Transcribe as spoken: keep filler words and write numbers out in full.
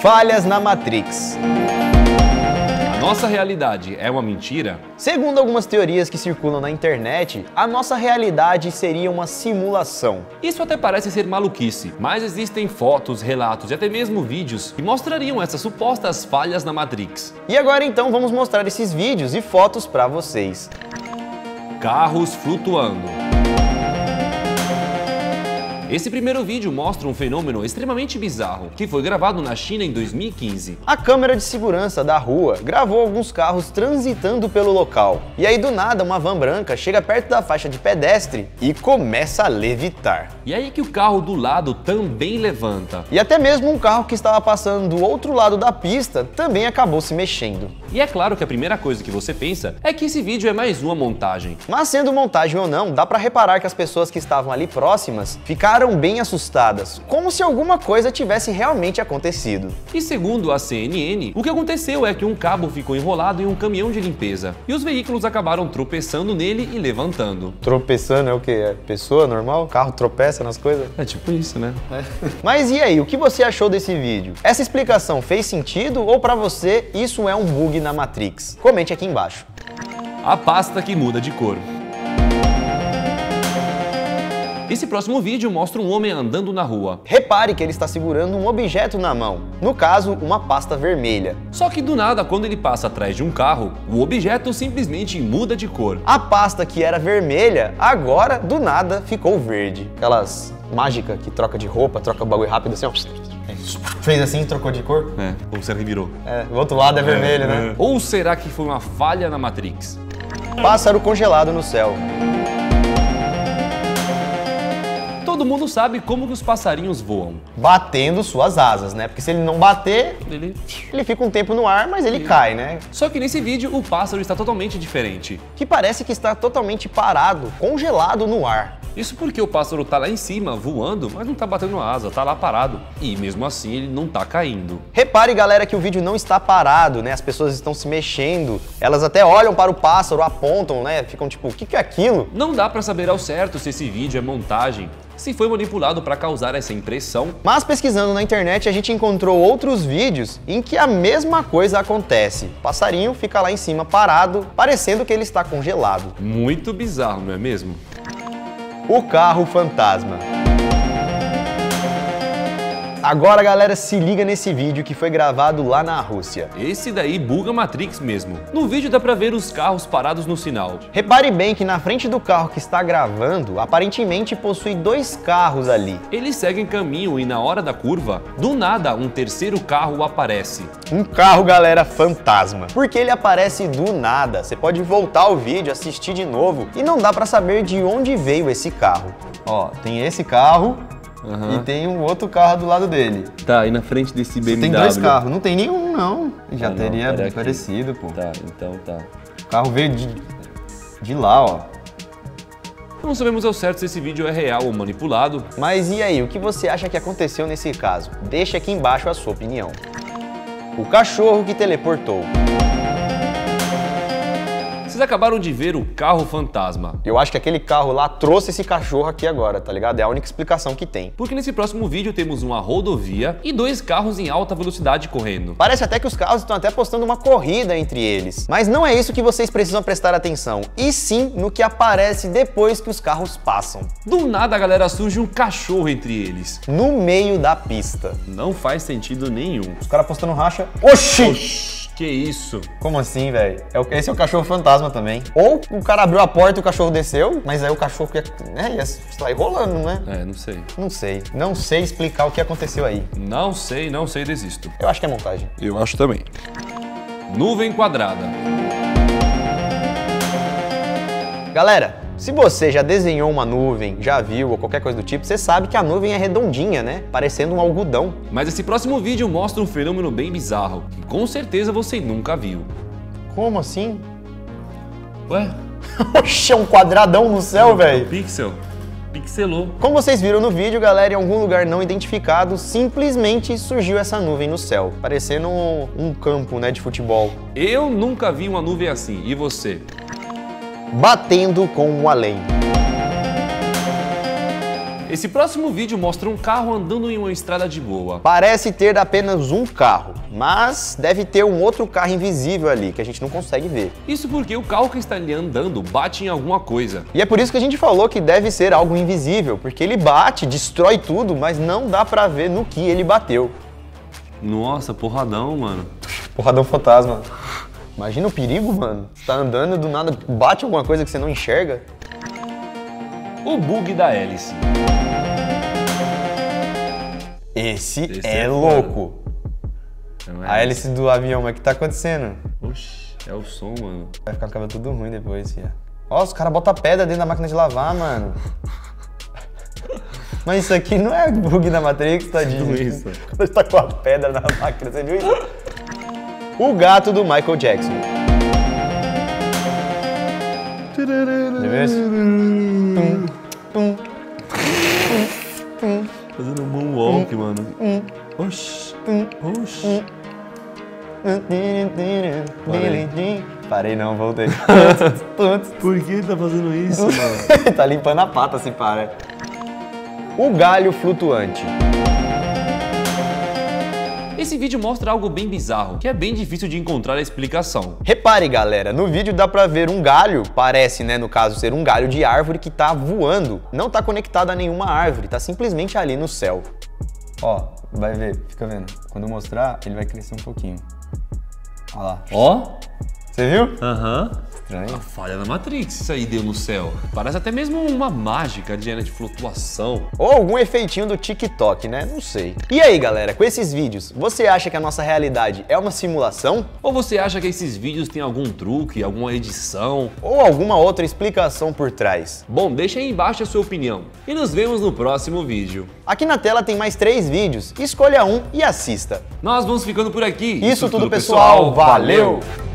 Falhas na Matrix. A nossa realidade é uma mentira? Segundo algumas teorias que circulam na internet, a nossa realidade seria uma simulação. Isso até parece ser maluquice, mas existem fotos, relatos e até mesmo vídeos que mostrariam essas supostas falhas na Matrix. E agora então vamos mostrar esses vídeos e fotos para vocês. Carros flutuando. Esse primeiro vídeo mostra um fenômeno extremamente bizarro, que foi gravado na China em dois mil e quinze. A câmera de segurança da rua gravou alguns carros transitando pelo local. E aí do nada uma van branca chega perto da faixa de pedestre e começa a levitar. E aí que o carro do lado também levanta. E até mesmo um carro que estava passando do outro lado da pista também acabou se mexendo. E é claro que a primeira coisa que você pensa é que esse vídeo é mais uma montagem. Mas sendo montagem ou não, dá pra reparar que as pessoas que estavam ali próximas ficaram bem assustadas, como se alguma coisa tivesse realmente acontecido. E segundo a C N N, o que aconteceu é que um cabo ficou enrolado em um caminhão de limpeza e os veículos acabaram tropeçando nele e levantando. Tropeçando é o que? É pessoa normal? O carro tropeça nas coisas? É tipo isso, né? É. Mas e aí, o que você achou desse vídeo? Essa explicação fez sentido ou pra você isso é um bug na Matrix? Comente aqui embaixo. A pasta que muda de cor. Esse próximo vídeo mostra um homem andando na rua. Repare que ele está segurando um objeto na mão, no caso, uma pasta vermelha. Só que do nada, quando ele passa atrás de um carro, o objeto simplesmente muda de cor. A pasta que era vermelha, agora, do nada, ficou verde. Aquelas mágicas que troca de roupa, troca o bagulho rápido assim, ó. Fez assim, trocou de cor? É, ou você revirou. É, o outro lado é vermelho, é, né? É. Ou será que foi uma falha na Matrix? Pássaro congelado no céu. Todo mundo sabe como que os passarinhos voam. Batendo suas asas, né? Porque se ele não bater, Ele... ele fica um tempo no ar, mas ele cai, né? Só que nesse vídeo o pássaro está totalmente diferente. Que parece que está totalmente parado, congelado no ar. Isso porque o pássaro tá lá em cima, voando, mas não tá batendo asa, tá lá parado. E mesmo assim ele não tá caindo. Repare, galera, que o vídeo não está parado, né? As pessoas estão se mexendo. Elas até olham para o pássaro, apontam, né? Ficam tipo, o que que é aquilo? Não dá pra saber ao certo se esse vídeo é montagem, se foi manipulado para causar essa impressão. Mas pesquisando na internet a gente encontrou outros vídeos em que a mesma coisa acontece. O passarinho fica lá em cima parado, parecendo que ele está congelado. Muito bizarro, não é mesmo? O carro fantasma. Agora, galera, se liga nesse vídeo que foi gravado lá na Rússia. Esse daí buga a Matrix mesmo. No vídeo dá pra ver os carros parados no sinal. Repare bem que na frente do carro que está gravando, aparentemente possui dois carros ali. Eles seguem caminho e na hora da curva, do nada um terceiro carro aparece. Um carro, galera, fantasma. Porque ele aparece do nada. Você pode voltar ao vídeo, assistir de novo e não dá pra saber de onde veio esse carro. Ó, tem esse carro. Uhum. E tem um outro carro do lado dele. Tá, e na frente desse B M W? Tem dois carros, não tem nenhum não. Já ah, teria não, parecido, pô. Tá, então tá. O carro veio de, de lá, ó. Não sabemos ao certo se esse vídeo é real ou manipulado. Mas e aí, o que você acha que aconteceu nesse caso? Deixa aqui embaixo a sua opinião. O cachorro que teleportou. Vocês acabaram de ver o carro fantasma. Eu acho que aquele carro lá trouxe esse cachorro aqui agora, tá ligado? É a única explicação que tem. Porque nesse próximo vídeo temos uma rodovia e dois carros em alta velocidade correndo. Parece até que os carros estão até postando uma corrida entre eles. Mas não é isso que vocês precisam prestar atenção, e sim no que aparece depois que os carros passam. Do nada, galera, surge um cachorro entre eles. No meio da pista. Não faz sentido nenhum. Os caras postando racha. Oxi! Oxi! Que isso? Como assim, velho? Esse é o cachorro fantasma também. Ou o cara abriu a porta e o cachorro desceu, mas aí o cachorro ia, né, ia sair rolando, né? É, não sei. Não sei. Não sei explicar o que aconteceu aí. Não sei, não sei, desisto. Eu acho que é montagem. Eu acho também. Nuvem quadrada. Galera, se você já desenhou uma nuvem, já viu ou qualquer coisa do tipo, você sabe que a nuvem é redondinha, né? Parecendo um algodão. Mas esse próximo vídeo mostra um fenômeno bem bizarro, que com certeza você nunca viu. Como assim? Ué? Oxe, é um quadradão no céu, velho. Pixel. Pixelou. Como vocês viram no vídeo, galera, em algum lugar não identificado, simplesmente surgiu essa nuvem no céu, parecendo um, um campo, né, de futebol. Eu nunca vi uma nuvem assim, e você? Batendo com o além. Esse próximo vídeo mostra um carro andando em uma estrada de boa. Parece ter apenas um carro, mas deve ter um outro carro invisível ali, que a gente não consegue ver. Isso porque o carro que está ali andando bate em alguma coisa. E é por isso que a gente falou que deve ser algo invisível, porque ele bate, destrói tudo, mas não dá pra ver no que ele bateu. Nossa, porradão, mano. Porradão fantasma. Imagina o perigo, mano. Você tá andando, do nada bate alguma coisa que você não enxerga. O bug da hélice. Esse, Esse é, é louco. Não é A hélice do avião, mas o que tá acontecendo? Oxi, é o som, mano. Vai ficar com o cabelo tudo ruim depois, filha. Ó, os caras botam pedra dentro da máquina de lavar, mano. Mas isso aqui não é bug da Matrix, tadinho. Isso. Quando você tá com a pedra na máquina, você viu isso? O gato do Michael Jackson. Já viu isso? Tum, tum, tum, Fazendo um moonwalk, mano. Oxi, oxi. Parei. Parei não, voltei. Por que ele tá fazendo isso, mano? Tá limpando a pata, se para. O galho flutuante. Esse vídeo mostra algo bem bizarro, que é bem difícil de encontrar a explicação. Repare, galera, no vídeo dá pra ver um galho, parece, né, no caso, ser um galho de árvore que tá voando. Não tá conectado a nenhuma árvore, tá simplesmente ali no céu. Ó, vai ver, fica vendo. Quando eu mostrar, ele vai crescer um pouquinho. Olha lá. Ó. Você viu? Aham. Estranho. A falha da Matrix, isso aí deu no céu. Parece até mesmo uma mágica de de flutuação. Ou algum efeitinho do TikTok, né? Não sei. E aí, galera, com esses vídeos, você acha que a nossa realidade é uma simulação? Ou você acha que esses vídeos têm algum truque, alguma edição? Ou alguma outra explicação por trás? Bom, deixa aí embaixo a sua opinião. E nos vemos no próximo vídeo. Aqui na tela tem mais três vídeos. Escolha um e assista. Nós vamos ficando por aqui. Isso, Isso tudo, tudo, pessoal. pessoal. Valeu!